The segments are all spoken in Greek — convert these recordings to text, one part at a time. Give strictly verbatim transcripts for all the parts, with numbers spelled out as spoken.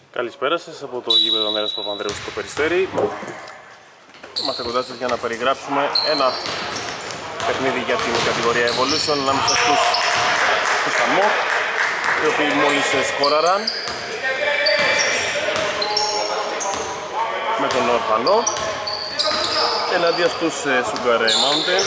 Καλησπέρα σας από το γήπεδο Ανδρέας Παπανδρέου στο Περιστέρι. Είμαστε κοντά σας για να περιγράψουμε ένα παιχνίδι για την κατηγορία Evolution ανάμεσα στους, στους Χαμό, οι οποίοι μόλις σκόραραν με τον Ορφανό εναντίον στους Sugar Mountain,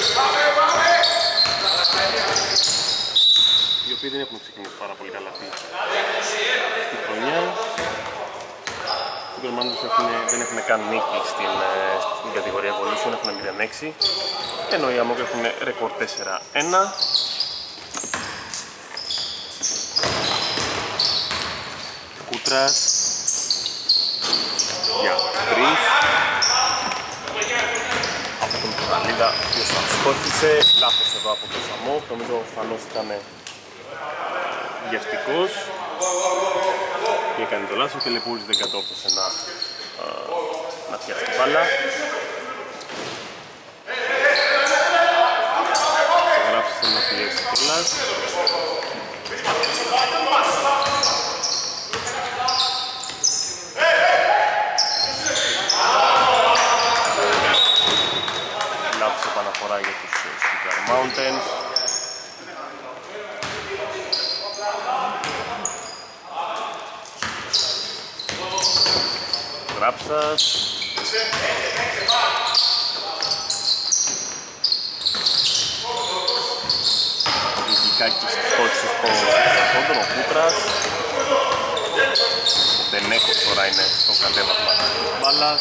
οι οποίοι δεν έχουν ξεκινήσει πάρα πολύ καλά τη χρονιά. Οι Sugar Mountain δεν έχουν καν νίκη στην, στην κατηγορία Evolution, έχουν μηδέν έξι, ενώ οι Amok έχουν ρεκόρ τέσσερα ένα. Κούτρας για τρεις από τον Πουραλίδα, ο οποίος ασκόθησε. Λάθος εδώ από τον Σαμό, νομίζω ο Φανός ήταν βιαστικός και έκανε το λάθος και ο Λεπούρης δεν κατόρθωσε να, α, να πιάσει την μπάλα. Ο Γράψης θέλει να πιέσει κιόλας. Λάθος επαναφορά για τους Sugar Mountains. Γράψας. Δικικάκης στόχισε στο κόντρο, ο Κούτρας. Ο Μπενέκος τώρα είναι στο κατέβασμα της μπάλας.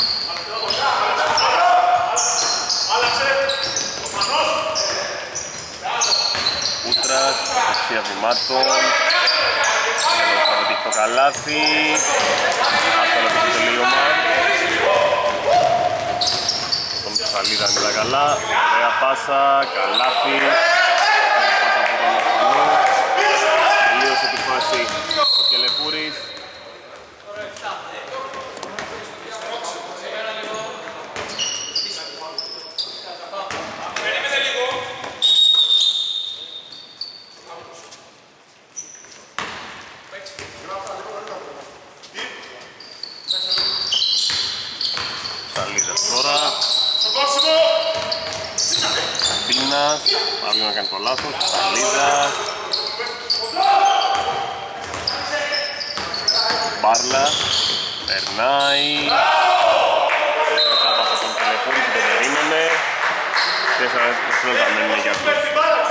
Κούτρας, δεξιά βημάτων. Θα πετύχει το καλάθι. Άστολα το τελείωμα. Τον Ψαλίδα είναι τα καλά. Ωραία πάσα, καλάθι. Ωραία πάσα από τον Ορφανό. Τελείωσε τη φάση ο Κελεπούρης. Μπίνας, αύριο να κάνει το λάθος, Ψαλίδας. Μπάρλα, περνάει. Κάτω από τον Κελεπούρη που τον περίμενε. Τέσσερα δευτερόλεπτα μένουν για τους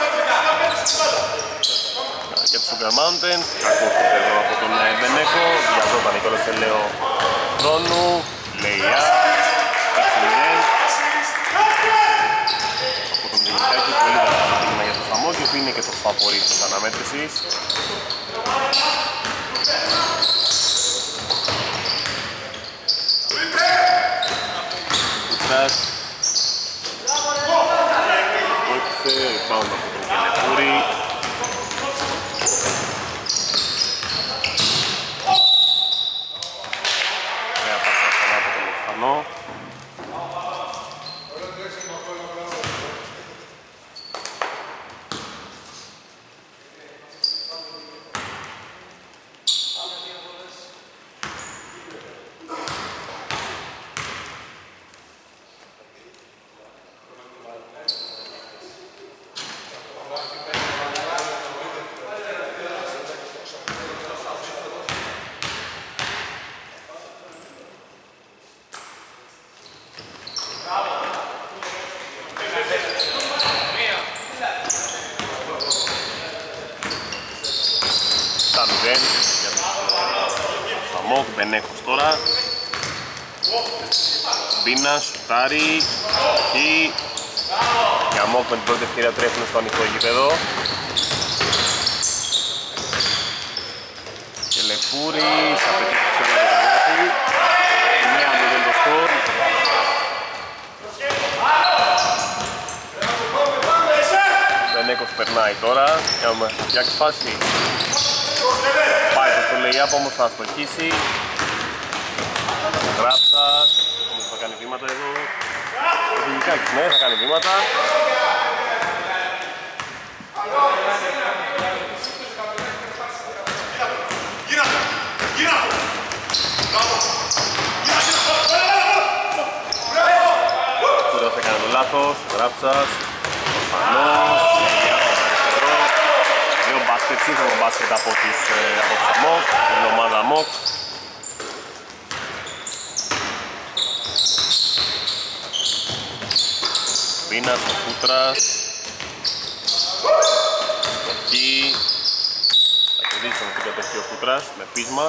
για τους Sugar Mountains. Κακός το εδώ από τον Μπενέκο. Διαζόταν κιόλας σε λέω χρόνου. Λεϊά, έξι μηδέν. Τον Δικικάκη, πολύ καλά μήνυμα για το Χαμό, και είναι και το φαβορί της αναμέτρησης. Κούτρας βοήθησε, rebound από τον Κελεπούρη. Ωραία πάσα ξανά από τον Ορφανό. Μπενέκος τώρα. Μπίνας, σουτάρι, εκεί. Οι Αμόκ με την πρώτη ευκαιρία τρέχουν στο ανοιχτό γήπεδο. Κελεπούρης, θα πετύχει ξανά το καλάθι. εννέα μηδέν το σκορ. Μπενέκος περνάει τώρα. Για φάση. Πάει στο lay-up, όμως θα αστοχίσει. Γράψας, όμως θα κάνει βήματα εδώ. Ο Δικικάκης, ναι, θα κάνει βήματα. λάθος, Γράψας, Ορφανός, αριστερό. Δύο μπάσκετ, σύγχρονο μπάσκετ από τους, από τους ΜΟΚ, την ομάδα ΜΟΚ. Βίνας, ο Κούτρας. Εκεί. Θα κερδίσει τον κατοχή ο Κούτρας με πείσμα.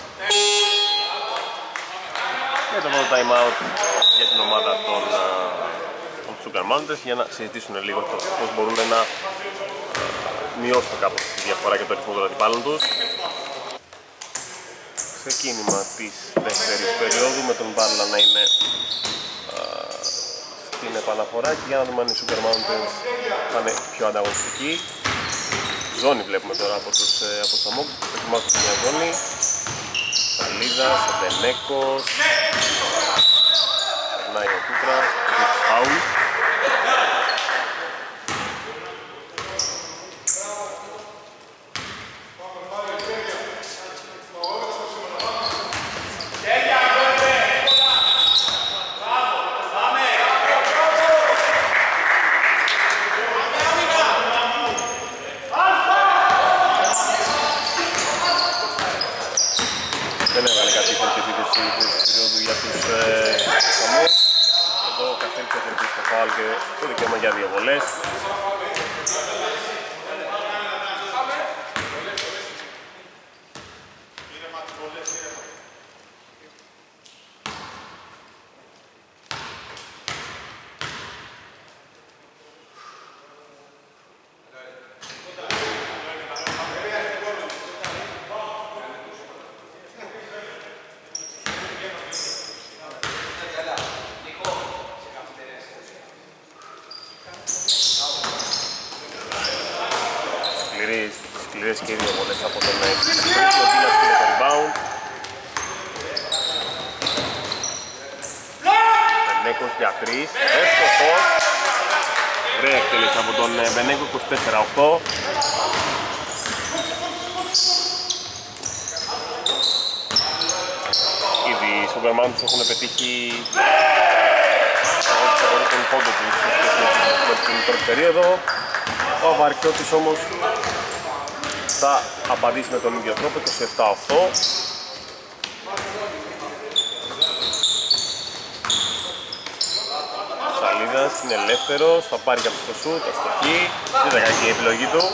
Και το πρώτο time out για την ομάδα των, των Sugar Mountains για να συζητήσουν λίγο το πώς μπορούν να μειώσουν κάπως τη διαφορά και το ρυθμό των αντιπάλων τους. Ξεκίνημα της δεύτερης περίοδου με τον Μπάρλα να είναι α, στην επαναφορά και για να δούμε αν οι Sugar Mountains θα είναι πιο ανταγωνιστικοί. Ζώνη βλέπουμε τώρα από τους από τους Αμόκ, δοκιμάζουν μια ζώνη. Σαλίδας, ο Μπενέκος, περνάει ο Κούτρας, ο Φάουλ. Δεν έβγαλε κάτι τέτοιο επίδεση της περίοδου για τους Αμόκ. Εδώ ο Καστέλης θα κερδίσει το φάουλ και το δικαίωμα για δύο βολές. Σκληρές και οι δύο βολές από τον Καστέλη. Ο Δίνας πήρε το rebound. Μπενέκος για τρεις. Εύστοχος. Ωραία εκτέλεση από τον Μπενέκο, είκοσι τέσσερα οκτώ. Ήδη οι Sugar Mountains έχουν πετύχει τον πόντο του σε σχέση με την πρώτη περίοδο. Ο Αβαρκιώτης όμως θα απαντήσει με τον ίδιο τρόπο, είκοσι επτά οκτώ. Σαλίδας είναι ελεύθερος, θα πάρει και αυτό το σουτ, αστοχή, δεν θα κάνει και η επιλογή του.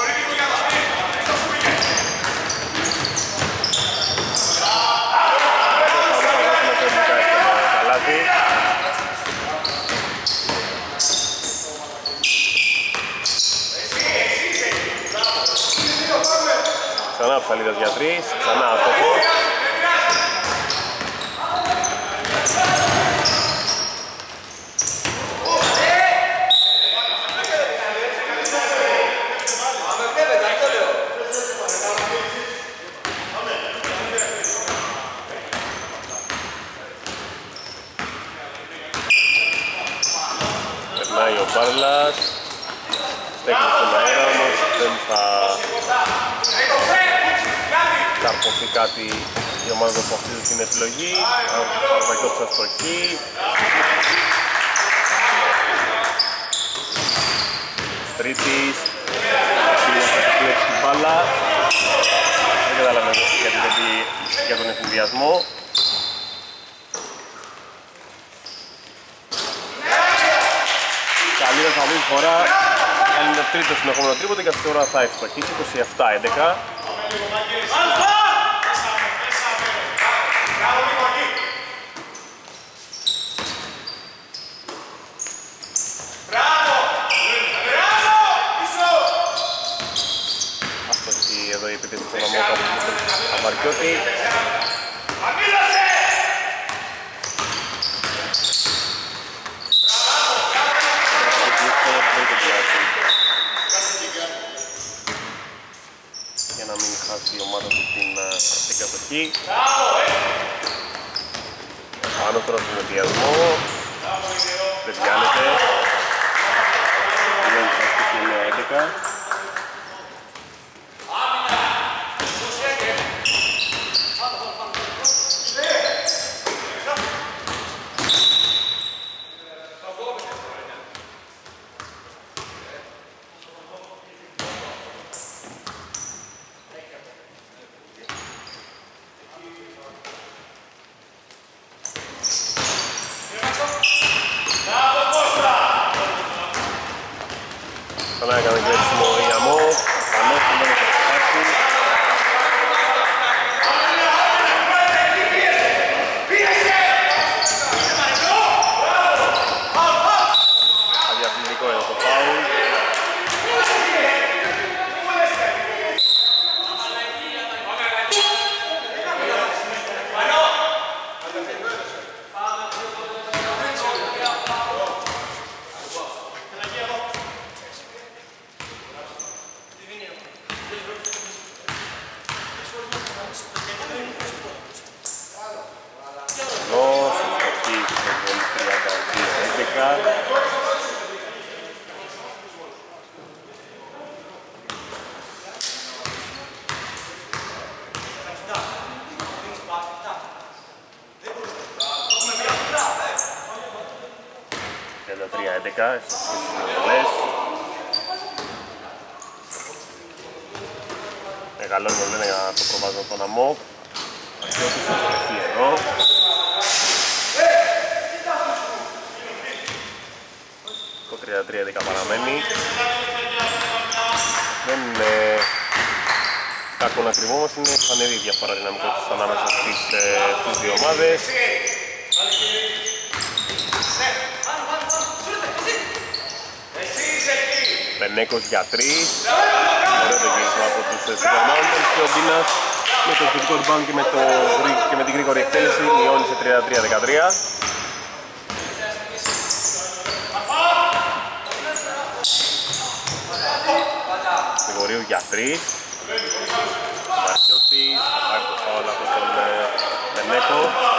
Ξανά από Σαλίδας για τρεις, ξανά άστοχος. Περνάει ο Μπάρλας, στέκει στον αέρα όμως, δεν θα καρποθεί κάτι η ομάδα που αυτή την επιλογή. Ο Αρβακιώτης αστοχή. Τρίτης, Βασίλειας θα κλέψει την μπάλα. Δεν καταλαβαίνω γιατί δεν πει για τον εφηδιασμό. Καλή θα δει φορά, αν είναι τρίτο συνεχόμενο τρίποντο και αυτή τώρα θα ευστοχίσει, είκοσι επτά έντεκα. Αστοχή εδώ η επίθεση στον Αμόκα από τον Αβαρκιώτη. Για να μην χάσει η ομάδα του την, την κατοχή. Πάνω τώρα στον ενδιασμό. Δεν βγάλεται. Δεν θα στήσει εννιά έντεκα. Λος, ευστοχή σε βολή τριάντα δύο έντεκα. τριάντα τρία έντεκα, ευστοχή στις βολές. Μεγαλώνει το λένε για το προβάζω τον αμό. Αρχιώτης θα βρεθεί εδώ. Το τριάντα τρία έντεκα παραμένει. Δεν είναι κακό να κρυβόμαστε, είναι φανερή διαφορά δυναμικότητας ανάμεσα στις, ε, στις δύο ομάδες. Μπενέκος για τρεις. Ωραίο το γύρισμα από τους Super Mountains και ο Μπίνας με το θετικό rebound και με, το, και με την γρήγορη εκτέλεση μειώνει σε τριάντα τρία δεκατρία. Γρηγορίου για τρεις. Μαρκιώτης, θα πάρει το φάουλ από τον Μπενέκο.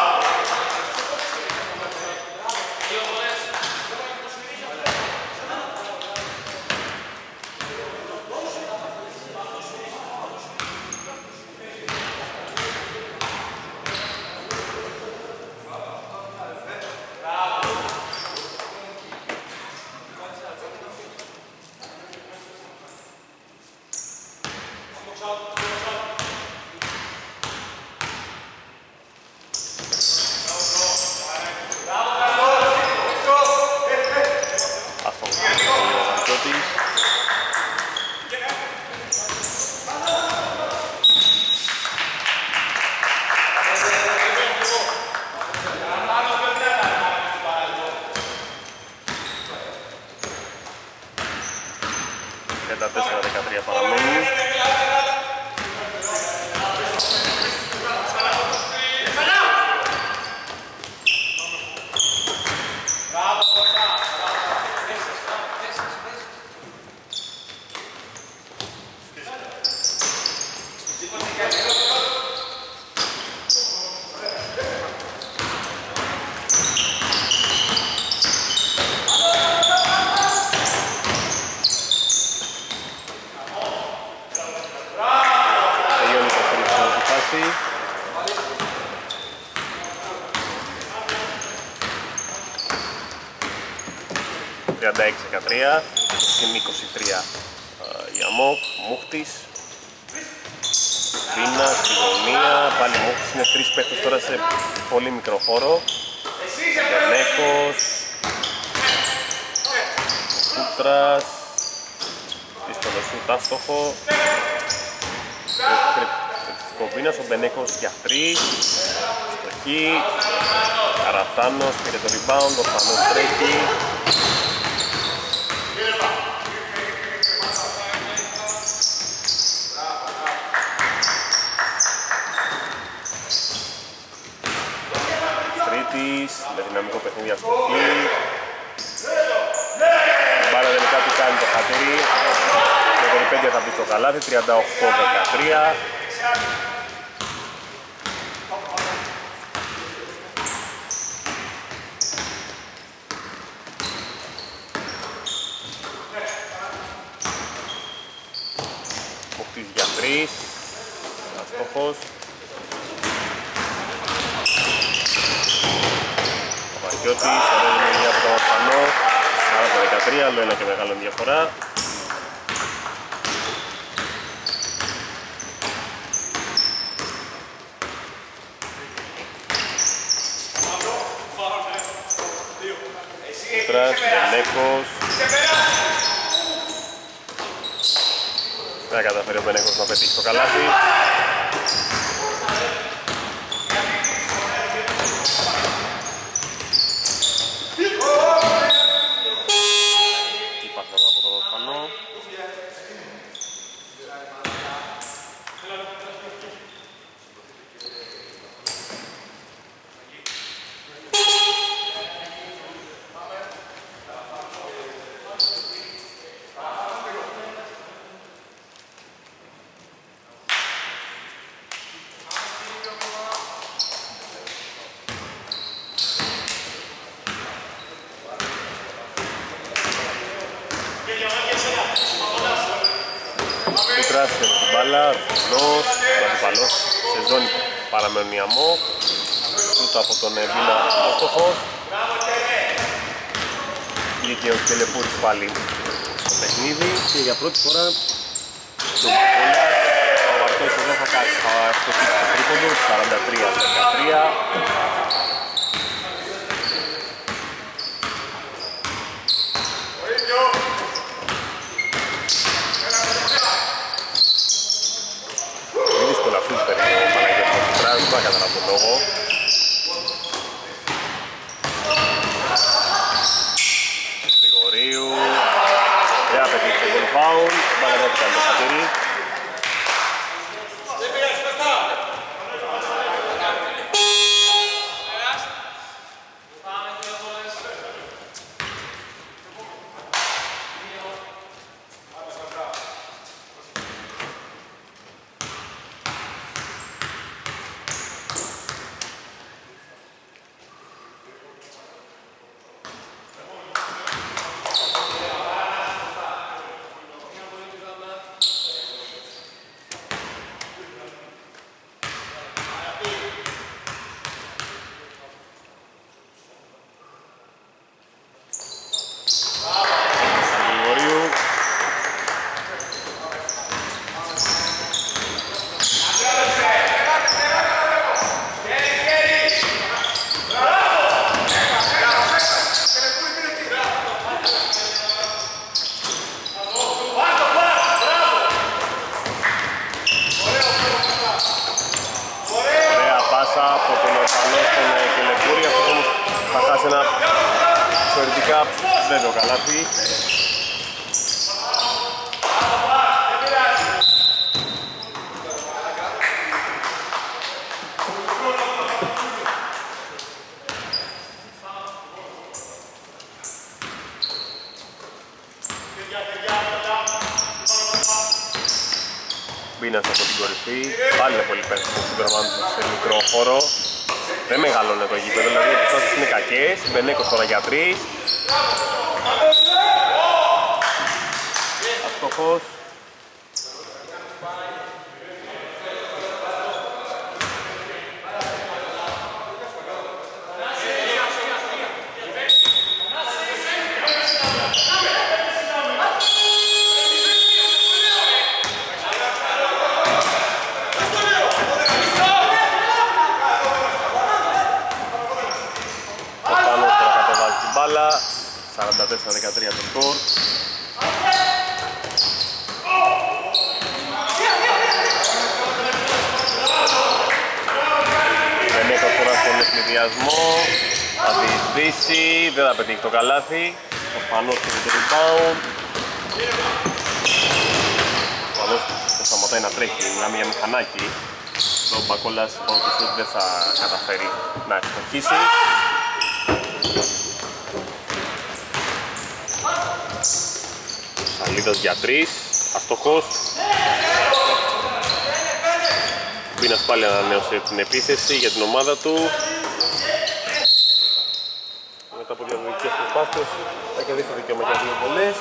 τριάντα τέσσερα δεκατρία παραμένει. τριάντα έξι δεκατρία, συν είκοσι τρία η Αμόκ, Μούχτης, Βίνα στη γωνία, πάλι Μούχτης, είναι τρεις παίχτες τώρα σε πολύ μικρό χώρο. Μπενέκος, Κούτρας, δύσκολο σούτ, άστοχο. Ο Βίνας, ο Μπενέκος για τρεις, στοχή, Καραθάνος πήρε το rebound, ο Φανός τρέχει. Στρίτης, με δυναμικό παιχνίδι αστοχή. Η μπάλα τελικά τι κάνει το χατήρι. Το περιπέτεια θα μπει στο καλάθι, τριάντα οκτώ δεκατρία. Μοχτής για τρεις, αστόχος. Ο Μαρκιώτης, αρέσει μια από το Φανό, σαράντα δεκατρία, άλλο ένα και μεγάλο διαφορά. Κούτρας, Μπενέκος. Δεν καταφέρει ο Μπενέκος να πετύχει το καλάθι. Τι πάσα από τον Φανό. Κούτρας με την μπάλα, Φινός, ο αντιπαλός σε ζώνη παραμένουν οι Αμό. Σούτ από τον Βίνα άστοχος. Βγήκε ο Κελεπούρης πάλι στο παιχνίδι και για πρώτη φορά το Μπακόλας ο Βαρτός εδώ θα στοχίσει το τρίποντο, σαράντα τρία δεκατρία. Είναι δύσκολα αυτούς παίρνει ο Παναγιώτης ο Κουτράς, δεν θα καταλάβω τον λόγο. Γρηγορίου, δεν θα πετύχει το γκολ φάουλ, ο Παναγιώτης κάνει το χατήρι. Βέβαιο καλάθι. Μπίνας από την κορυφή, πάλι είναι πολύ πέρα στο Σούπερμαν σε μικρό χώρο. Δεν μεγαλώνει το γήπεδο, δηλαδή οι επιθέσεις είναι κακές. Μπενέκος τώρα για τρεις. Αστοχός. σαράντα τέσσερα δεκατρία το σκορ. Δεν έκανε τώρα στον ευνηδιασμό. Θα διεισδύσει, δεν θα πετύχει το καλάθι. Ο Φανός και το rebound. Ο Φανός δεν σταματάει να τρέχει, μιλάμε για μηχανάκι. Ο Μπακόλας ότι δεν θα καταφέρει να ευστοχίσει. Σαλίδας για τρεις, αστοχός. Μπίνας πάλι ανανέωσε την επίθεση για την ομάδα του. Μετά από διαδικές προσπάθειες θα κερδίσει το δικαίωμα για δύο βολές.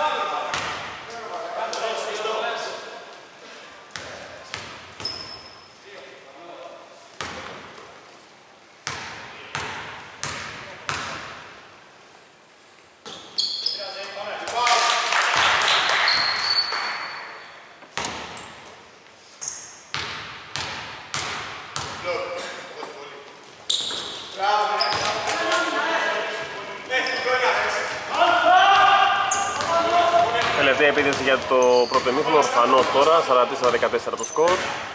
Τελευταία επίθεση για το πρώτο ημίχρονο, Ορφανός τώρα, σαράντα τέσσερα δεκατέσσερα το σκορ.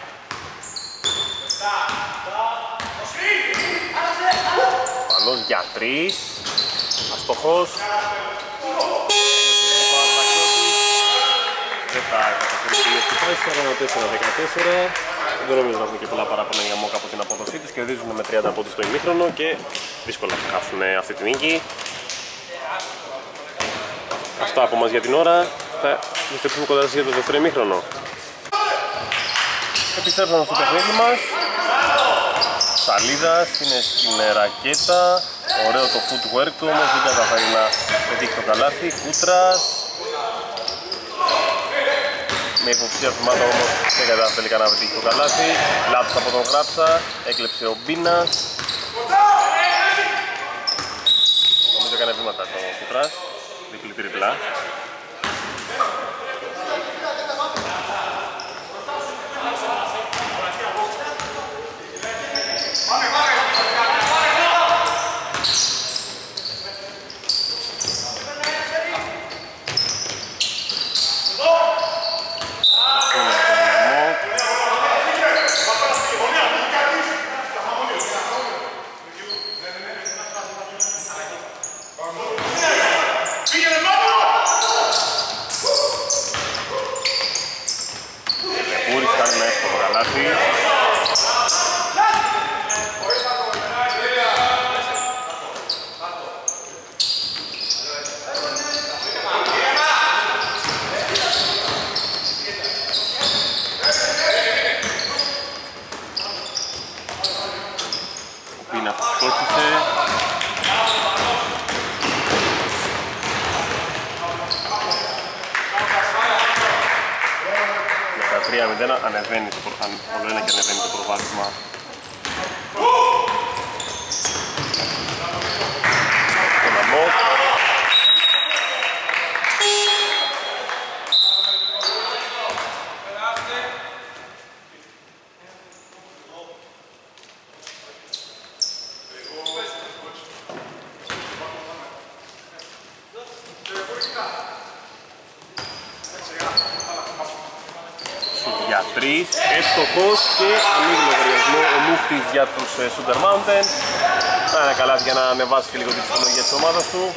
Ορφανός για τρεις, αστοχός. Δεν θα καταφέρει, σαράντα τέσσερα δεκατέσσερα. Δεν νομίζω να έχουν και πολλά παράπονα για Μόκα από την απόδοσή τους. Κερδίζουν με τριάντα πόντους στο ημίχρονο και δύσκολα θα χάσουν αυτή την νίκη. Αυτά από μας για την ώρα. Θα επιστρέψουμε κοντά σας για το δεύτερο ημίχρονο. Επιστρέψαμε στο παιχνίδι μας. Σαλίδας είναι στην ρακέτα. Ωραίο το footwork του, όμως δεν καταφέρει να πετύχει το καλάθι. Κούτρας. με υποψία βήματα όμως δεν κατάφερε τελικά να πετύχει το καλάθι. Λάθος από τον Γράψα, έκλεψε ο Μπίνας. Νομίζω έκανε βήματα το Κουτράς, διπλή τριπλά. Ανεβαίνει το, προ... όλο ένα και ανεβαίνει το προβάδισμα. Τον Αμόκ. Τρεις, εύστοχος και ανοίγει λογαριασμό ο Μούχτης για τους ε, Sugar Mountain. Να είναι καλά για να ανεβάσει και λίγο την ψυχολογία της ομάδας του.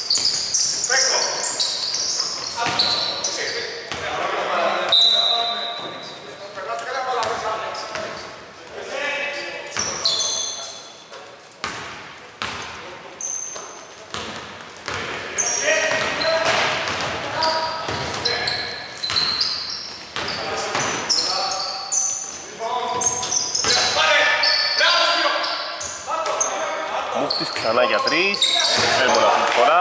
Ξανά για τρεις, έμπονα αυτή τη φορά.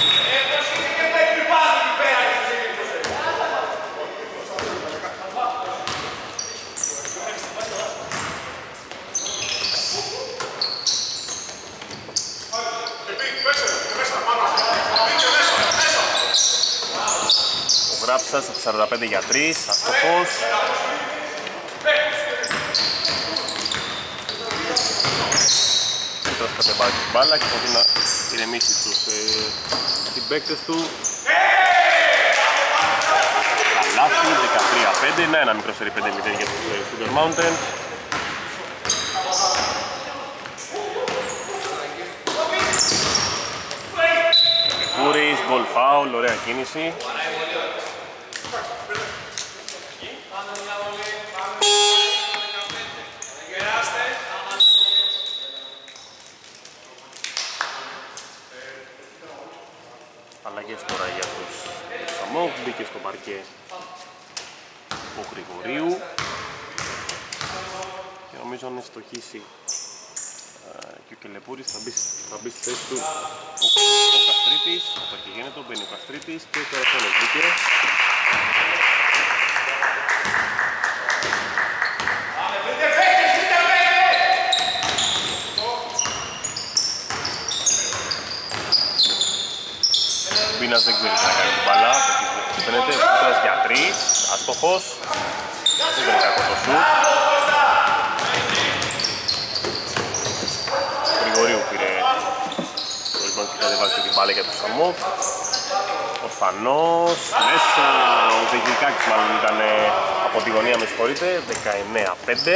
Ο Γράψας από σαράντα πέντε για τρεις, αστοχός. Κατεβάζει την μπάλα και μπορεί να ηρεμήσει τους ε, συμπαίκτες του. Καλάθι, δεκατρία πέντε, να ένα μικρό σερί πέντε μηδέν για τους ε, Sugar Mountain. Πούρης, goal foul, ωραία κίνηση. Αλλαγές τώρα για τους Σαμόκ, μπήκε στο παρκέ ο Γρηγορίου και νομίζω αν στοχίσει ε, και ο Κελεπούρης θα μπει, θα μπει στη θέση του ο, ο Καστρίτης, ο Παρκηγένετο, μπαίνει ο Καστρίτης και ο Καραφώνος μπήκε. Μπίνας δεν ξέρει να κάνει την μπάλα, φαίνεται, Κουτράς για τρεις, άστοχος, δεν είναι κακό το σουτ. Γρηγορίου πήρε το λοιπόν και κατεβάζει την μπάλα για το Σαμόκ. Ο Φανός, μέσα, ο Ζεγγικάκης μάλλον ήταν από τη γωνία, με συγχωρείτε, δεκαεννέα πέντε.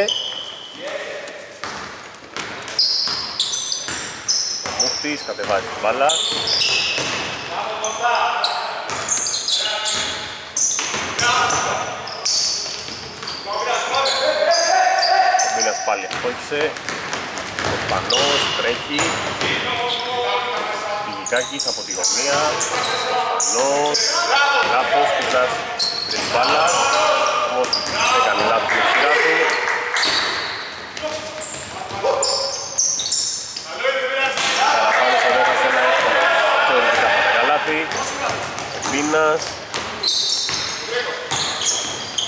Ο Μούχτης κατεβάζει την μπάλα. Ο Μίνας πάλι απόκεισε. Ο Φανός τρέχει. Πηγικάκης από τη γωνία. Ο Φανός. Λάθος, Κουτράς την μπάλα. Όμως έκανε λάθος με τη σειρά του. Καραφάνος ανέχασε ένα θεωρητικά καλάθι. Μίνας.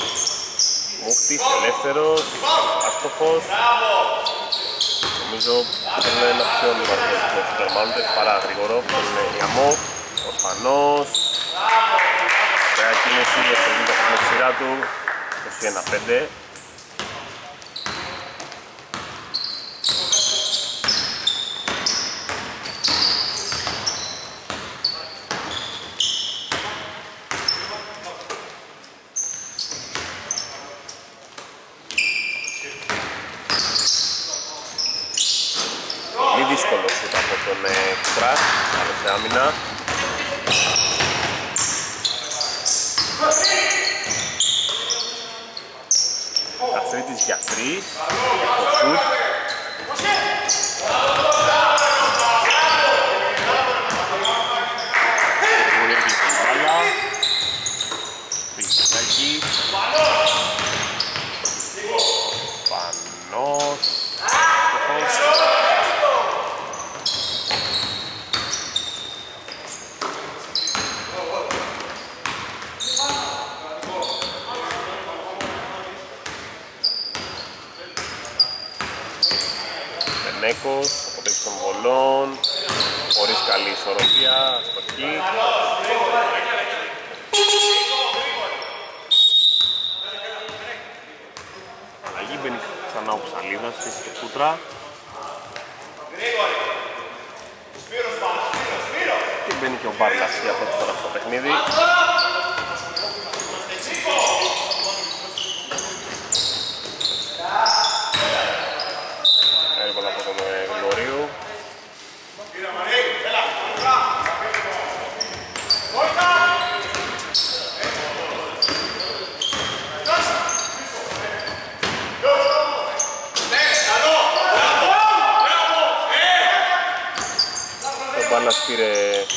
Κωστής ελεύθερος, άστοχος. Νομίζω είναι ένα πιο λιγότερο Super Mountain παρά γρήγορο, που είναι η Αμόκ, ο Σπανός. Ωραία κίνηση, ευθερνεί με τη σειρά του, είκοσι ένα πέντε. Δύσκολο σούτ από τον Κουτρά, άλλο σε άμυνα. Καστρίτης για τρεις, το σούτ. Βουλεύει την μπάλα. Πηγητάκης. Πανός. Νέκος, ο παίκτης των βολών, χωρίς καλή ισορροπία, αστοχή. Αλλαγή μπαίνει ξανά ο Ψαλίδας, θέση και Κούτρα. Και μπαίνει και ο Μπάρλας για πρώτη φορά στο παιχνίδι. Έρχομαι από τον Γλωρίου. Ο Μπάρλας πήρε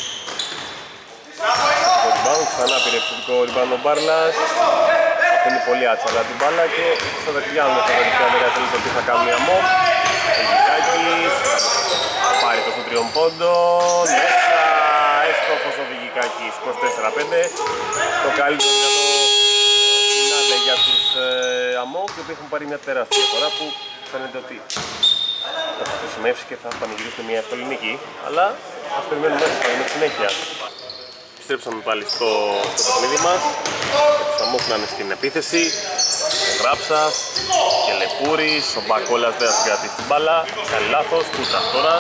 το rebound, ξανά πήρε επιθετικό rebound ο Μπάρλας. Αφήνει πολύ άτσαλα την μπάλα και στο δεκδιάνο θα δεκδιάνο θέλει το τι θα κάνει η Αμόκ. Βηγικάκης, πάρει το τριών πόντων, μέσα, εύστοχος ο Βηγικάκης, είκοσι τέσσερα πέντε. Το καλύτερο για το φινάλε για τους ε, Αμόκ, οι οποίοι έχουν πάρει μια τεράστια φορά που φαίνεται ότι θα τους χρησιμεύσει και θα πανηγυρίσουν μια εύκολη νίκη, αλλά ας περιμένουμε να τη συνέχεια. Επιστρέψαμε πάλι στο, στο παιχνίδι μας, τους Αμόκ να είναι στην επίθεση. Γράψας και Λεπούρης, ο Μπακόλας δεν θα συγκρατήσει την μπάλα, κάνει λάθος, Κούτσας τώρα.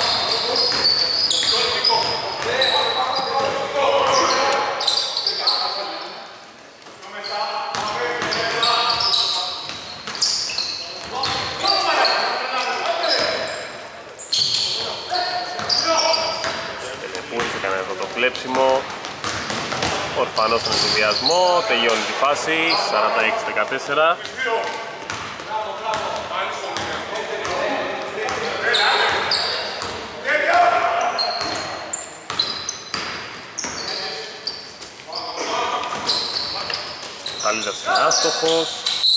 Λεπούρης έκανε εδώ το κλέψιμο. Ορφανός στον συνδυασμό, τελειώνει τη φάση, σαράντα έξι δεκατέσσερα. Καλύτερα είναι άστοχος.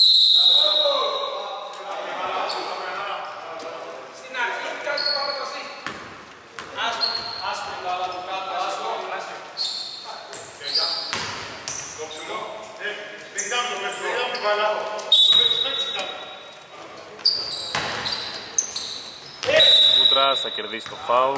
Κούτρας θα κερδίσει το φάουλ.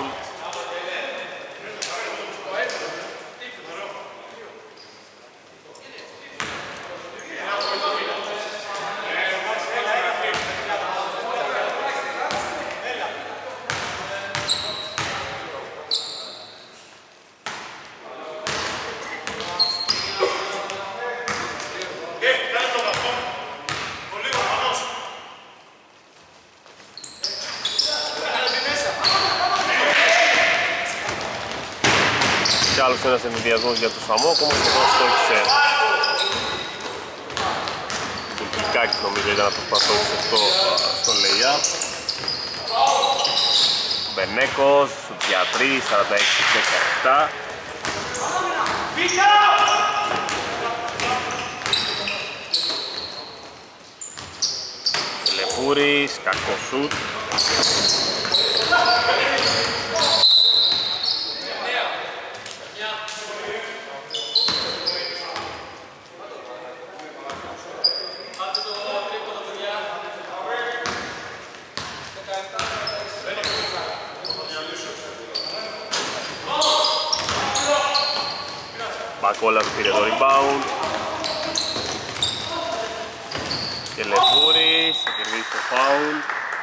Και άλλος ένας ενδιασμός για τους Αμόκ, όμως εδώ στόχισε το Κικάκης, νομίζω ήταν να προσπαθώσει αυτό στο lay-up. Μπενέκος, για τρία, σαράντα έξι δεκαεπτά. Λεπούρης, κακό σουτ. Μπακόλας πήρε το rebound. Και Λεπούρης, θα κερδίσει το foul.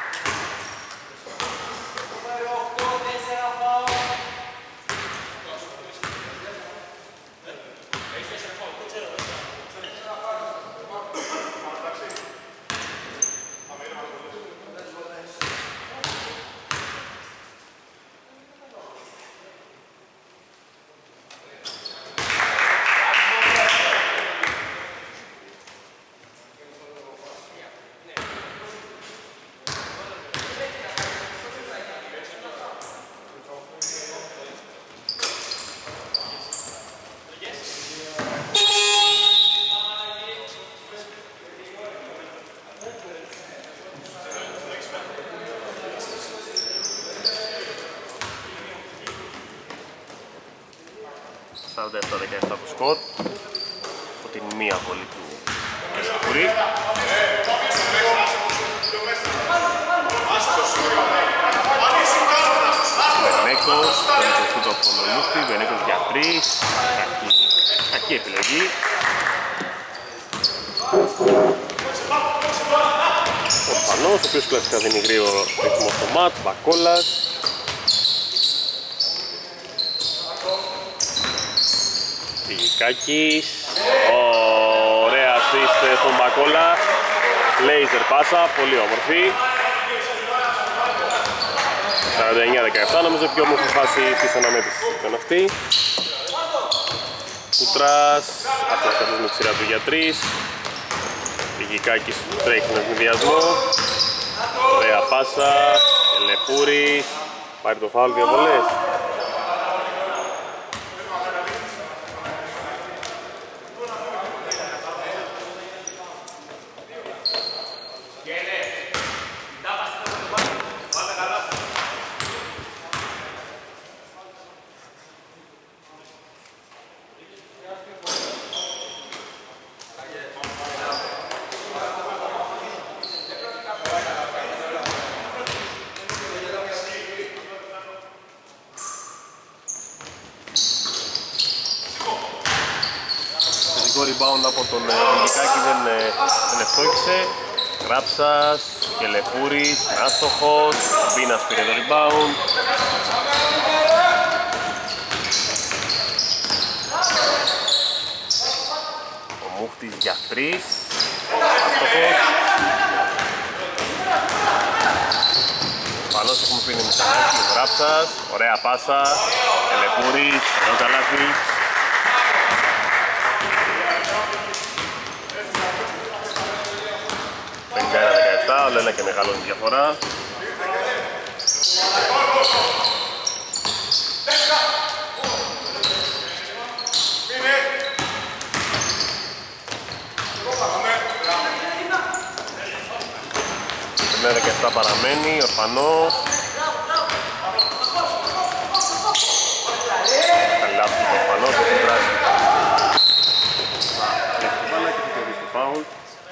σαράντα επτά δεκαεπτά το σκορ από την μία βολή του Κεσπουρή. Βενέκος, θέλει το σούτο από τον Λούφτη, Βενέκος για τρεις, κακή, κακή επιλογή. Ο Πανός, ο οποίος κλασικά δίνει γρήγορο ρυθμό στο μάτς, Μπακόλας. Κάκης, ωραία assist στον Μπακόλα, λέιζερ πάσα, πολύ όμορφη. σαράντα εννιά δεκαεπτά, νομίζω πιο όμορφη φάση της αναμέτρησης ήταν αυτή. Κουτράς, αυτός καθώς με τη σειρά του για τρεις. Πήγε Κάκης, τρέχει με συνδυασμό. Ωραία πάσα, Λεπούρης, πάρει το φάουλ δύο βολές. Rebound από τον Λιγικάκη δεν, δεν ευστόχησε. Γράψας και Λεπούρης, άστοχος. Μπίνας πήρε το rebound. Ο Μούχτης για τρεις, άστοχος. Πανώς έχουμε πει είναι Μισανάκη, ο Γράψας. Ωραία πάσα και Λεπούρης, ωραίο καλάθι. πενήντα ένα δεκαεπτά, όλο ένα και μεγαλώνει η διαφορά. πενήντα ένα δεκαεπτά παραμένει, Ορφανός. Καλή λάθος του Ορφανός, δεν έχει δράσει. Έχει την μπάλα και θα κερδίσει το φάουλ.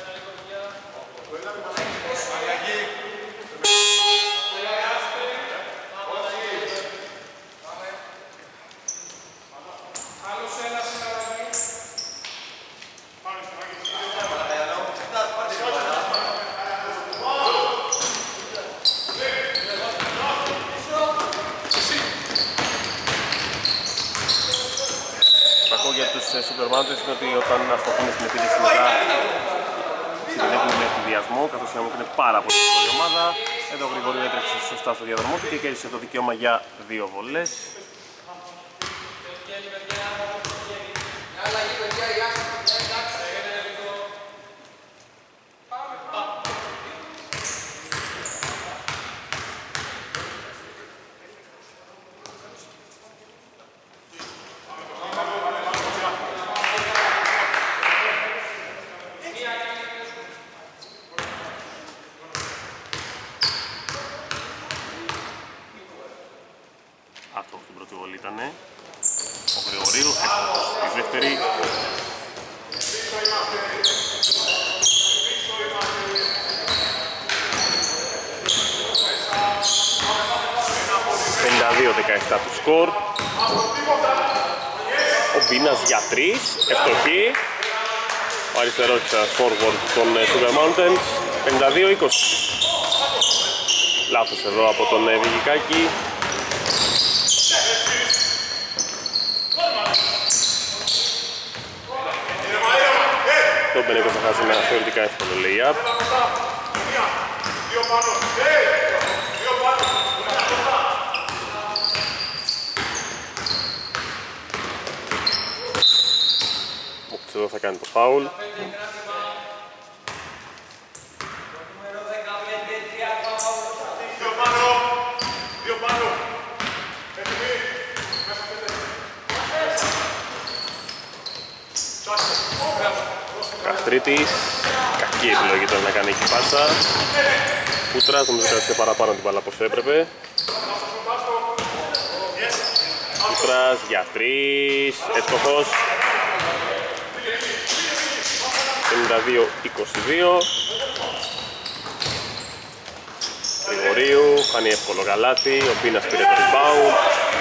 Σούπερμάντες είναι ότι όταν αυτοκτονούν στην επίθεση μετά συνδέχουν με συνδυασμό, καθώς η Άμμο είναι πάρα πολύ καλή ομάδα. Εδώ ο Γρηγορίου έτρεξε σωστά στο διαδρομό του και κέρδισε το δικαίωμα για δύο βολές. Αυτό στην πρώτη βολή ήταν ο Γρηγορίου, έστοχος στη δεύτερη. πενήντα δύο δεκαεπτά του σκορ. Ο ο Μπίνας για τρεις, ευστοχή. Ο αριστερός forward των Sugar Mountains, πενήντα δύο είκοσι. Λάθος εδώ από τον Βηγικάκη. Το Μπενέκος θα χάσει ένα θεωρητικά εύκολο lay-up. Μούκτης εδώ θα κάνει το φάουλ. Καστρίτης, κακή επιλογή τώρα να κάνει εκεί πάσα. Κούτρας, νομίζω κρατήσε παραπάνω την μπάλα όπως έπρεπε. Κούτρας για τρεις, εύστοχος. πενήντα δύο είκοσι δύο. Γρηγορίου, κάνει εύκολο γαλάτι, ο Μπίνας πήρε το rebound.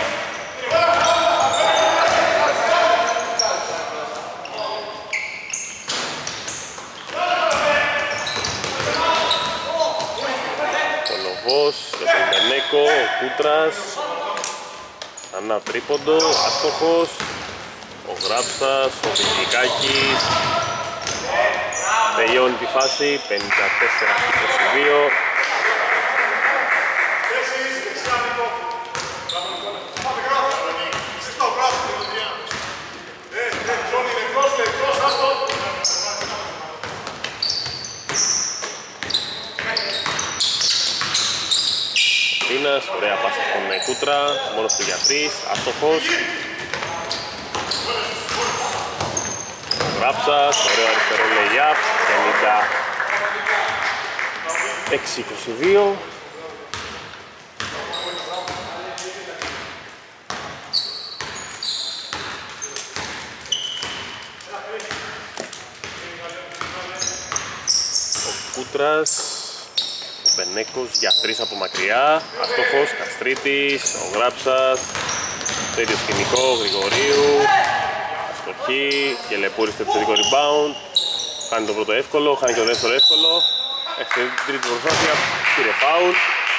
Για τον Μπενέκο, ο Κούτρας. Ξανά τρίποντο, άστοχος. Ο Γράψας, ο Βηγικάκης. Τελειώνει τη φάση, πενήντα τέσσερα είκοσι δύο. Μπίνας, ωραία πάσα στον Κούτρα, μόνος του για τρεις, άστοχος. Γράψας, ωραίο αριστερό lay-up, πενήντα έξι είκοσι δύο. Ο Κούτρας, Μπενέκος για τρεις από μακριά, αστόχος, Καστρίτης, ο Γράψας, το ίδιο σκηνικό, Γρηγορίου, αστοχή και Λεπούρης στο επιθετικό rebound, κάνει το πρώτο εύκολο, χάνει και το δεύτερο εύκολο, έχει την τρίτη προσπάθεια, πήρε φάουλ.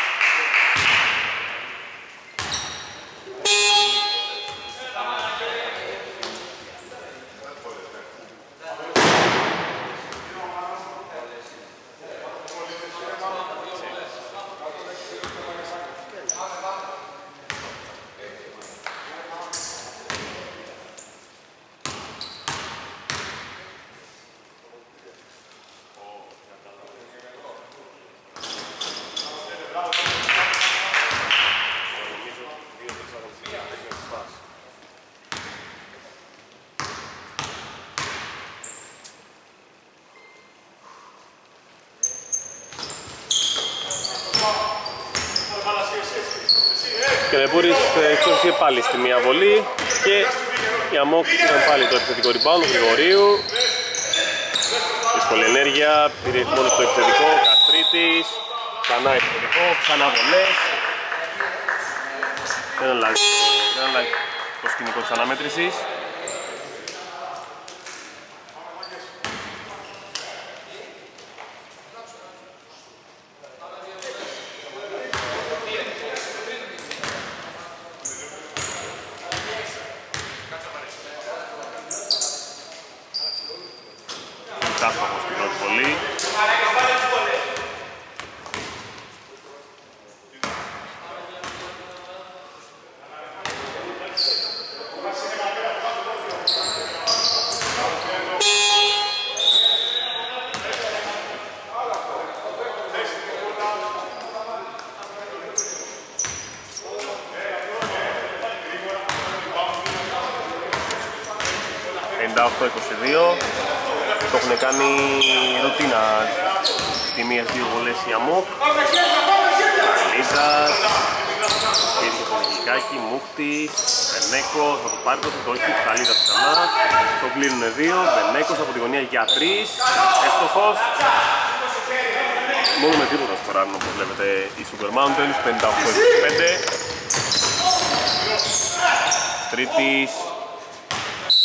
Και ο Λεπούρης εξόρυσε πάλι στη μία βολή και η Αμόκ ήταν πάλι το επιθετικό rebound του Γρηγορίου. Δύσκολη ενέργεια, πήρε μόνο στο επιθετικό, Καστρίτης, ξανά επιθετικό, ξανά βολές. Δεν αλλάζει το σκηνικό της αναμέτρησης. Άστοχος στην πρώτη βολή. πενήντα οκτώ είκοσι δύο. Το έχουν κάνει ρουτίνα τη μία δύο βολές η Αμόκ. Καλίδας, πήρε το Βηγικάκι, Μούκτης, Μπενέκος, θα το πάρει το το όχι, Καλίδας ξανά. Το πλήνουνε δύο, Μπενέκος από τη γωνία για τρεις, εύστοχος. Μόνο με τίποτα σκοράρουν όπως βλέπετε οι Sugar Mountains, πενήντα οκτώ είκοσι πέντε. Τρίτης.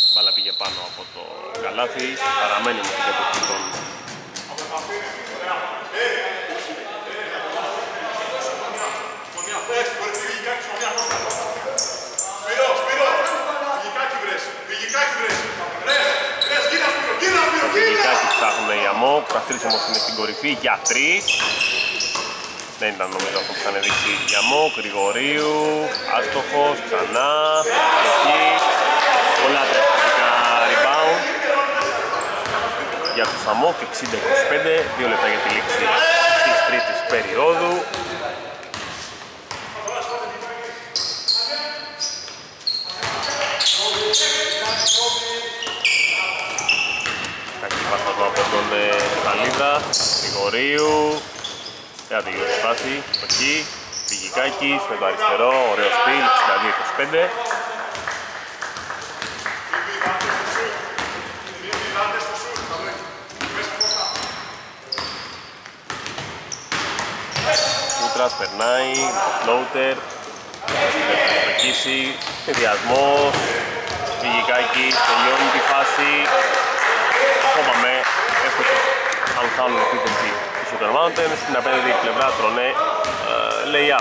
πάνω από το καλάθι, παραμένει με την κατοχή των Πηγικάκι ψάχνουν οι Αμόκ, Καστρίτης όμως είναι στην κορυφή για τρεις. Δεν ήταν νομίζω αυτό που είχαν δείξει οι Αμόκ, Γρηγορίου, άστοχος, ξανά, εκεί, πολλά τρέχτικα rebound για τους Αμόκ, εξήντα είκοσι πέντε, δύο λεπτά για τη λήξη της τρίτης περίοδου. Κακή πάστα από τον Σαλίδα, Γρηγορίου, δεν θα τελειώσει τη φάση, εκεί, Πηγικάκης με το αριστερό, ωραίο σπίλ, εξήντα δύο είκοσι πέντε. Κούτρας περνάει, με το floater, θα στροκίσει, παιδιασμός, Πηγικάκης τελειώνει τη φάση. Ακόμα με εύκολος αν χάνουν επίθεση οι Sugar Mountains, στην απέναντι πλευρά τρώνε uh, lay-up.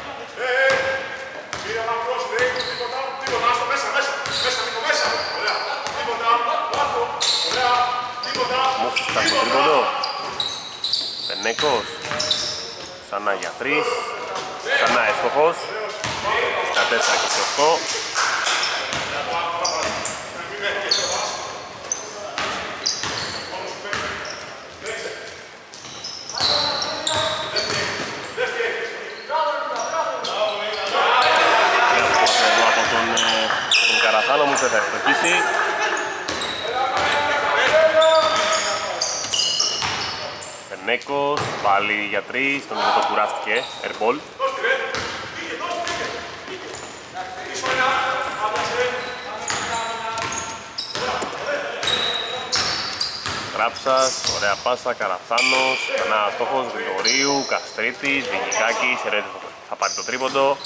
Μούχτης φτάνει το τρίποντο. Πενέκος, ξανά για τρεις, ξανά εύστοχος, στα τέσσερα και οκτώ. Καραθάνο μου δεν θα ευστοχίσει. Πενέκος, πάλι για τρεις, τον το κουράστηκε, airball. Γράψας, ωραία πάσα, Καραθάνος, ξανά στόχος, Γρηγορίου, Καστρίτης, Βηγικάκης, θα πάρει το τρίποντο.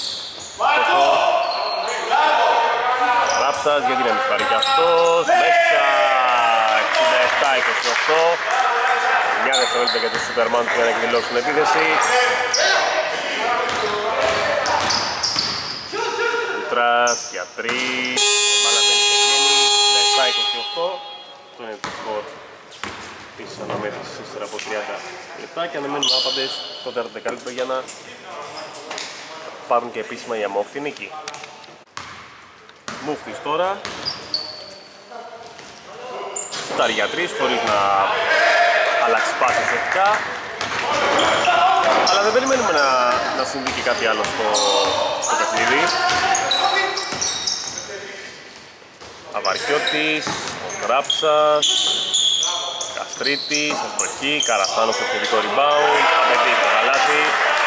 Γράψας, γιατί να μην πάρει κι αυτός, μέσα, εξήντα επτά είκοσι οκτώ. Μια δευτερόλεπτα για τους Superman που για να εκδηλώσουν επίθεση. Κούτρας για τρεις, μπάλα δεν είναι εξήντα επτά είκοσι οκτώ. Αυτό είναι το σκορ της αναμέτρησης ύστερα από τριάντα λεπτά και αναμένουν άπαντες το τέταρτο δεκάλεπτο για να πάρουν και επίσημα η Αμόκ την νίκη. Μούχτης τώρα, σουτάρει για τρεις χωρίς να αλλάξει πάση ουσιαστικά, αλλά δεν περιμένουμε να, να συμβεί και κάτι άλλο στο, στο παιχνίδι. Αβαρκιώτης, Γράψας, Καστρίτης, αστοχή, Καραθάνος στο επιθετικό rebound, θα πετύχει το καλάθι.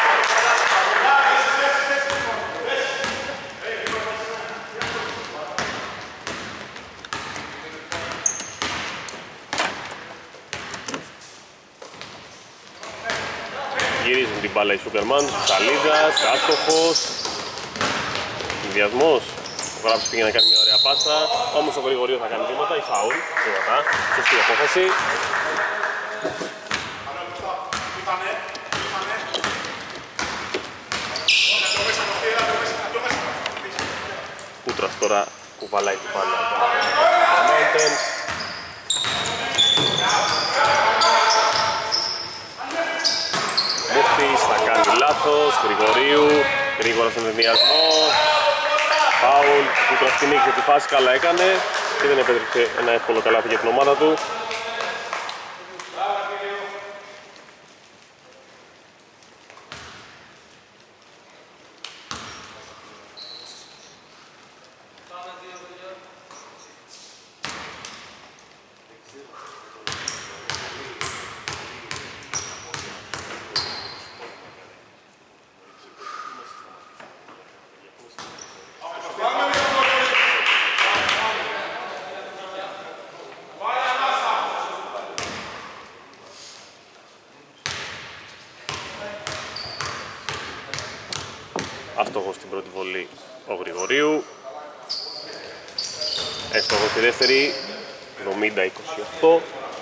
Γυρίζουν την μπάλα οι Superman, Σαλίδας, άστοχος, συνδυασμός. Ο Γράψης πήγε να κάνει μια ωραία πάσα, όμως ο Γρηγορίου θα κάνει βήματα, η φάουλ, βήματα, σωστή απόφαση. Κούτρας τώρα κουβαλάει την μπάλα των Mountains. Μούχτης θα κάνει λάθος, Γρηγορίου, γρήγορα στον ενδιασμό. Φάουλ, Κούτρας την νίκησε τη φάση, καλά έκανε και δεν επέτρεψε ένα εύκολο καλάθι για την ομάδα του. Άστοχος στην πρώτη βολή ο Γρηγορίου. Εύστοχος στη δεύτερη, εβδομήντα είκοσι οκτώ.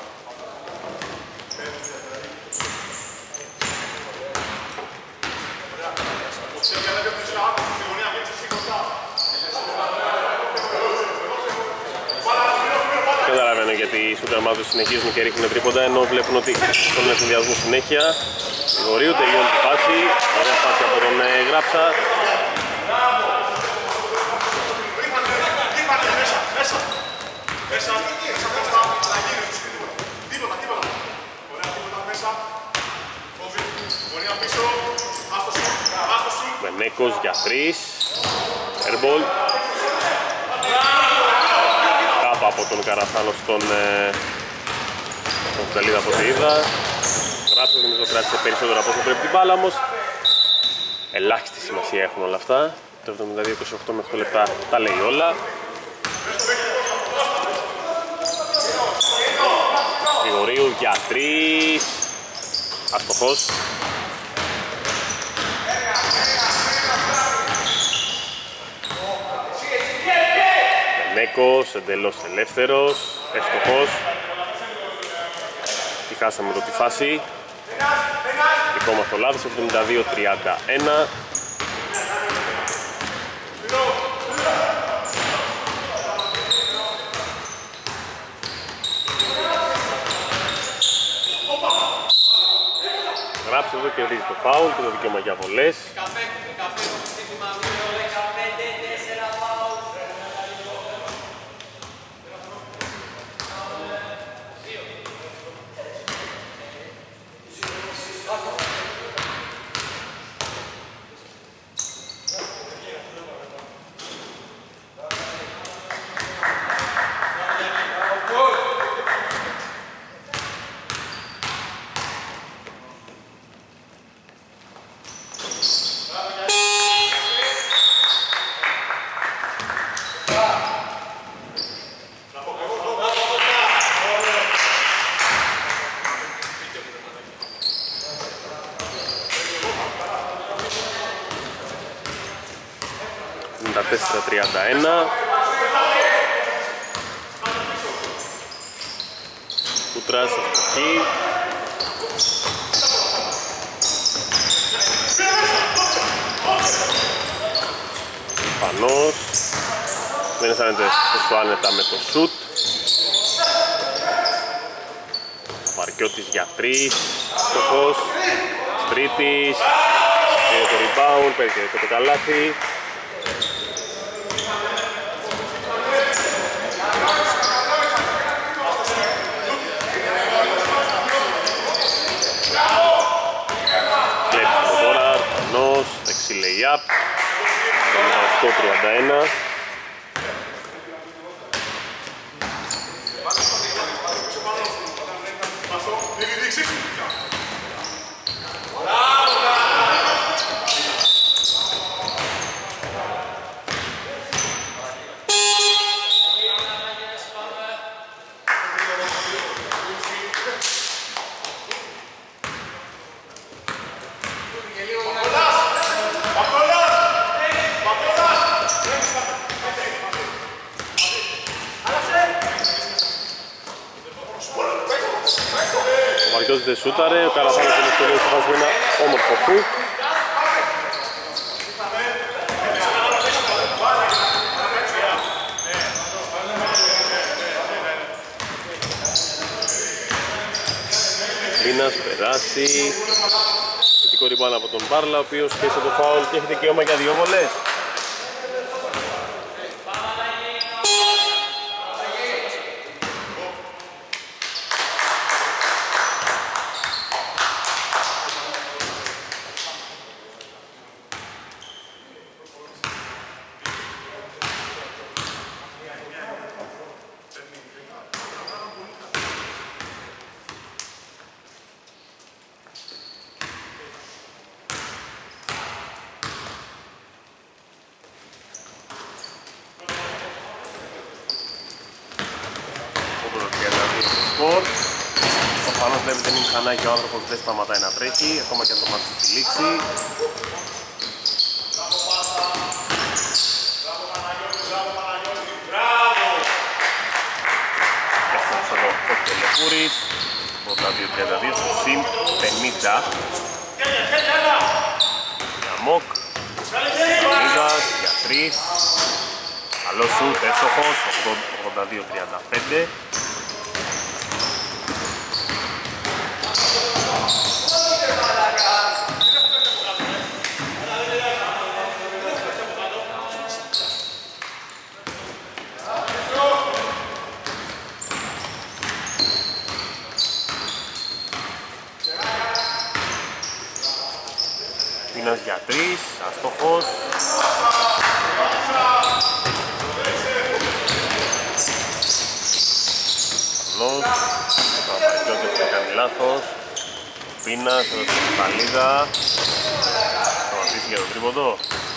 Καταλαβαίνω γιατί οι σούτερ ομάδες συνεχίζουν και ρίχνουν τρίποντα, ενώ βλέπουν ότι θέλουν να συνδυάζουν συνέχεια. Γρηγορίου τελειώνει τη φάση, ωραία φάση από τον ε, Γράψα. Μενέκος για τρεις, airball. Κάπα από τον Καραθάνο στον στον Φταλίδα από ό,τι είδα. Γράψος νομίζω κράτησε περισσότερο από όσο πρέπει την μπάλα, όμως ελάχιστη σημασία έχουν όλα αυτά. Το εβδομήντα δύο είκοσι οκτώ με οκτώ λεπτά τα λέει όλα. Γρηγορίου για τρεις, αστοχός. Νέκος, εντελώς ελεύθερος, εύστοχος. Τι χάσαμε εδώ τη φάση. Δικό μας το λάθος, εβδομήντα δύο τριάντα ένα. Γράψε εδώ, κερδίζει το φάουλ και το δικαίωμα για βολές. τέσσερα τριάντα ένα. Κούτρας εκεί. Πανός. Δεν αισθάνεται τόσο άνετα με το σουτ. Παρκιώτης για τρεις. Αστοχός. Στρίτης. Και το rebound. Παίρνει και το καλάθι. Δεξί lay-up, οκτώ τριάντα ένα. Δεν σούταρε, ο Καραθάνος είναι στο λίγο στο φάση με ένα όμορφο χουκ. Λίνας περάσει. Θετικό ριμπάν από τον Μπάρλα, ο οποίος χέσε το φάουλ και έχει δικαίωμα για δύο βολές. Προφανώς βλέπετε είναι μηχανά και ο άνθρωπος δεν σταματάει να τρέχει, ακόμα και αν το μάτι έχει λήξει. Τελεπούρης, ογδόντα δύο τριάντα δύο στο συν πενήντα. Γιαμόκ, Λίδας για τρεις. Καλό σουτ, εύστοχος, ογδόντα δύο τριάντα πέντε. Πίνας για τρεις, αστοχός. Καλός, ο Παπαγιώτης θα κάνει λάθος. Πίνας, εδώ στην Παλίδα. Θα ματήσει για το τρίποντο.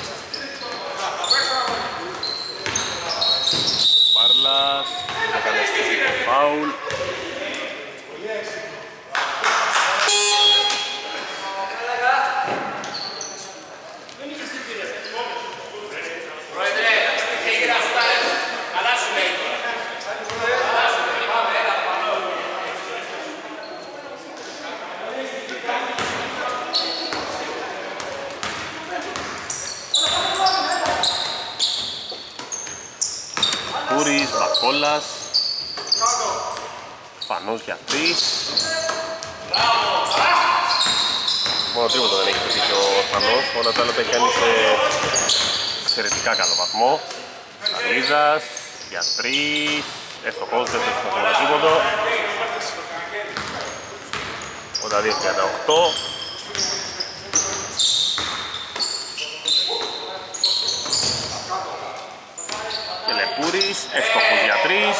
Πάρλας, θα κάνει αστυχικό φάουλ. Κούρης, Μπακόλας, Φανός για τρεις. Μόνο τρίβοτο δεν έχει πετύχει ο Φανός, όλα τα άλλα τα έχει κάνει σε εξαιρετικά καλό βαθμό. Σαλίδας για τρεις, εύστοχος, δεύτερος στο πρώτο τρίβοτο. ογδόντα δύο τριάντα οκτώ. Τελεπούρης, εύστοχος για τρεις.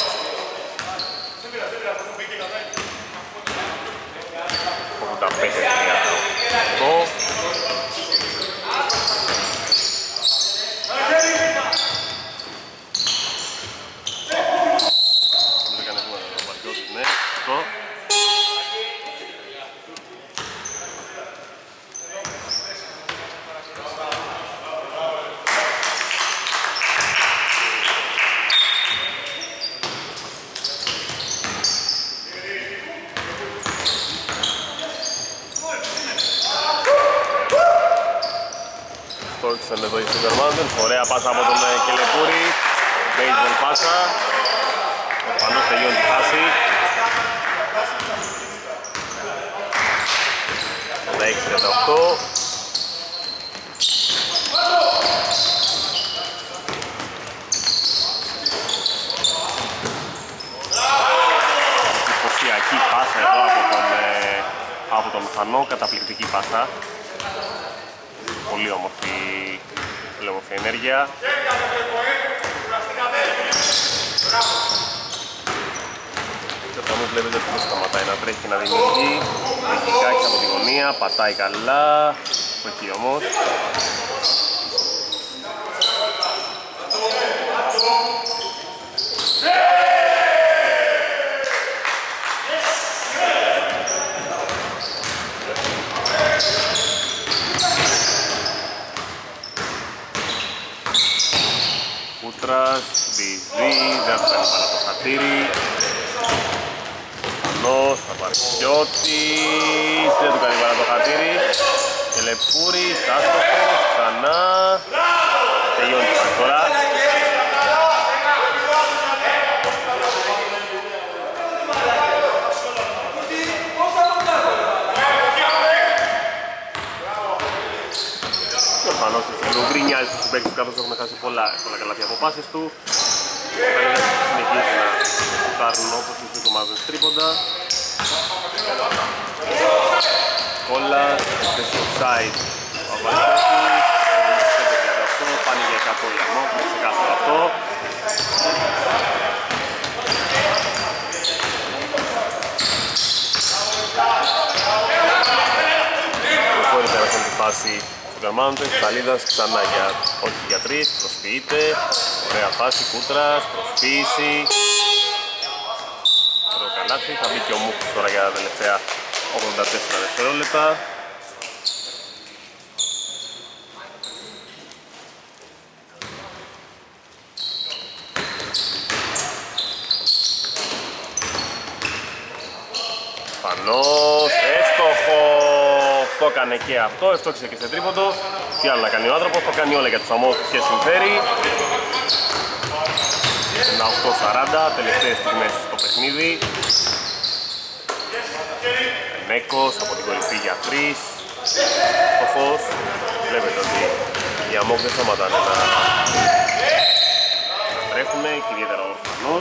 ογδόντα πέντε τριάντα οκτώ. Στόχισαν εδώ οι Sugar Mountains, ωραία πάσα από τον Κελεπούρη, baseball πάσα, ο Φανός τελειώνει τη φάση. ογδόντα έξι τριάντα οκτώ. Εντυπωσιακή πάσα εδώ από τον, ε, από τον Φανό, καταπληκτική πάσα. Πολύ όμορφη, πολύ όμορφη ενέργεια. Και ο Φανός βλέπετε ότι δεν σταματάει να τρέχει και να δημιουργεί. Έχει κάκι από τη γωνία, πατάει καλά. Εκεί όμως. Κούτρας, Μπιζή, δεν θα κάνει μπάλα το χατήρι. Φανός, Παπαγιώτης, δεν του κάνει μπάλα το χατήρι. Τελεπούρης, άστοχος, ξανά. Τελειώνει τη φάση τώρα. Και ο Φανός γκρινιάζει στους συμπαίκτες του καθώς έχουν χάσει πολλά, πολλά καλάθια από πάσες του. Θα συνεχίσει να σουτάρουν όπως τους δύο ομάδες τρίποντα. Κόλλα, θέση offside ο Παπαγιώτης, πάνε για εκατό λιαμό, είναι ξεκάθαρο αυτό. Προχώρησε πέρασαν τη φάση Sugar Mountains, Καλίδας ξανά για, όχι για τρεις, προσποιείται. Ωραία φάση, Κούτρας, προσποίηση. Ωραίο καλάθι, θα μπει και ο Μούχος τώρα για τα τελευταία ογδόντα τέσσερα δευτερόλεπτα. Ορφανός, έστοχο! Το έκανε και αυτό, ευτόχισε και σε τρίποντο. Τι άλλο να κάνει ο άνθρωπος, το κάνει όλα για τους Αμόκ και συμφέρει. Ένα οκτώ σαράντα, τελευταίες στιγμές στο παιχνίδι. Νέκος από την κορυφή για τρεις. Στο φως. Βλέπετε ότι οι Αμόκ δεν σταματάνε να, να τρέχουνε και ιδιαίτερα ο Ορφανός.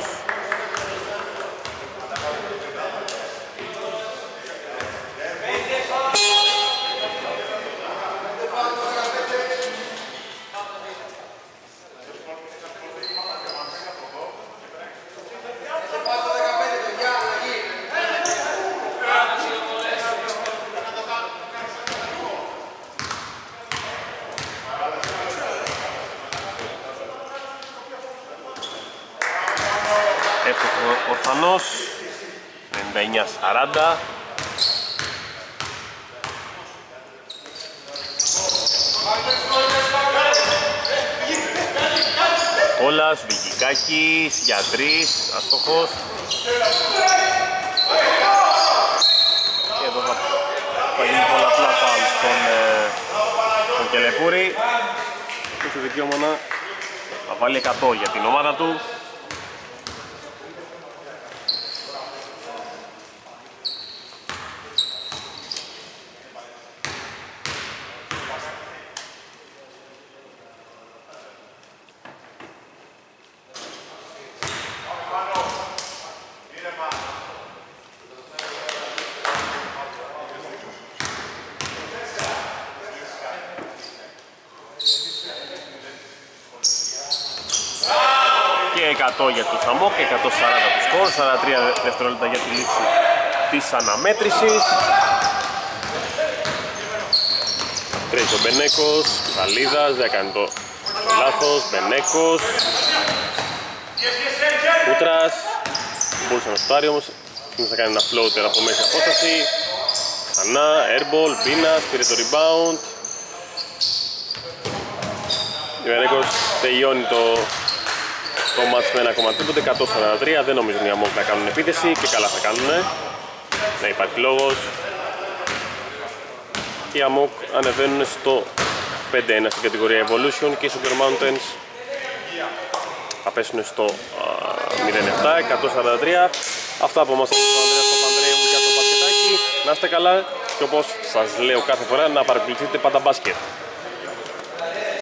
Ορφανός, ενενήντα εννιά σαράντα. Κόλας, Βικικάκης, για τρεις, αστοχός. Και εδώ θα, θα γίνει πολλαπλά φάουλ στον, ε, στον Κελεπούρη. Και το δικαίωμα να βάλει εκατό για την ομάδα του. εκατό για τους Αμόκ, εκατόν σαράντα του σκορ, σαράντα τρία δευτερόλεπτα για τη λήξη της αναμέτρησης. Τρέχει ο Μπενέκος, Σαλίδας, δεν έκανε το λάθος, Μπενέκος, Κούτρας, μπορούσε να σουτάρει όμως, θα κάνει ένα floater από μέση απόσταση. Ξανά, airball, Μπίνας, πήρε το rebound. Ο Μπενέκος τελειώνει το το μάτς με ένα κόμμα τίποτε, εκατόν σαράντα τρία, δεν νομίζω οι Αμόκ να κάνουν επίθεση και καλά θα κάνουν. Ναι, υπάρχει λόγος. Και οι Αμόκ ανεβαίνουν στο πέντε ένα στην κατηγορία Evolution και οι Super Mountains θα πέσουν στο μηδέν επτά, εκατόν σαράντα τρία. Αυτά από εμάς από τον Ανδρέα Παπανδρέου για το μπασκετάκι. Να είστε καλά και όπως σας λέω κάθε φορά να παρακολουθείτε πάντα μπάσκετ.